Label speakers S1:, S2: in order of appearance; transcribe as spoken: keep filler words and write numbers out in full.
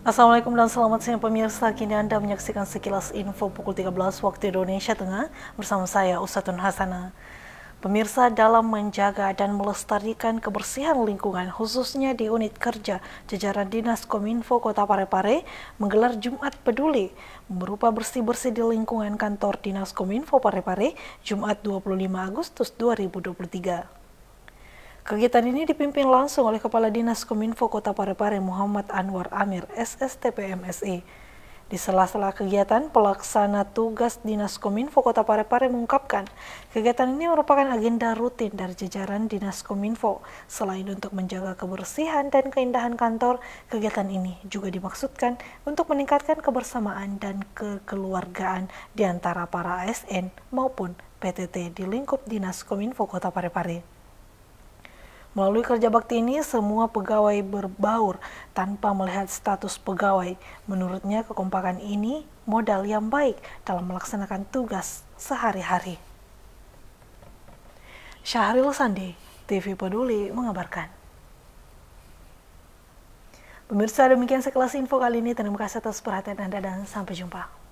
S1: Assalamualaikum dan selamat siang pemirsa. Kini Anda menyaksikan sekilas info pukul tiga belas waktu Indonesia Tengah bersama saya Usatun Hasana. Pemirsa, dalam menjaga dan melestarikan kebersihan lingkungan khususnya di unit kerja jajaran Dinas Kominfo Kota Parepare menggelar Jumat Peduli berupa bersih-bersih di lingkungan kantor Dinas Kominfo Parepare Jumat dua puluh lima Agustus dua ribu dua puluh tiga. Kegiatan ini dipimpin langsung oleh Kepala Dinas Kominfo Kota Parepare Muhammad Anwar Amir, S S T P M S I. Di sela-sela kegiatan, pelaksana tugas Dinas Kominfo Kota Parepare mengungkapkan, kegiatan ini merupakan agenda rutin dari jajaran Dinas Kominfo. Selain untuk menjaga kebersihan dan keindahan kantor, kegiatan ini juga dimaksudkan untuk meningkatkan kebersamaan dan kekeluargaan di antara para A S N maupun P T T di lingkup Dinas Kominfo Kota Parepare. Melalui kerja bakti ini, semua pegawai berbaur tanpa melihat status pegawai. Menurutnya, kekompakan ini modal yang baik dalam melaksanakan tugas sehari-hari. Syahril Sandi, T V Peduli mengabarkan. Pemirsa, demikian sekelas info kali ini. Terima kasih atas perhatian Anda dan sampai jumpa.